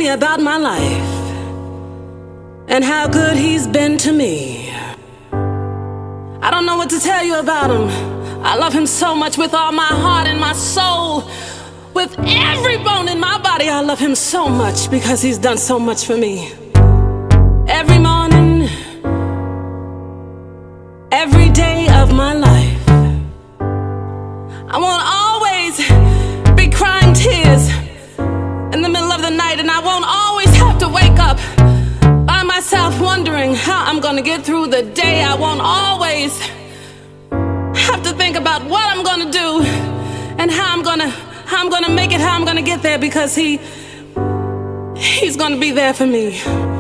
testimony about my life and how good he's been to me. I don't know what to tell you about him. I love him so much with all my heart and my soul. With every bone in my body, I love him so much because he's done so much for me. Every morning, every day of my life, I won't always be crying tears in the middle of the night, and I won't always have to wake up by myself wondering how I'm gonna get through the day. I won't always have to think about what I'm gonna do and how I'm gonna make it, how I'm gonna get there, because he's gonna be there for me.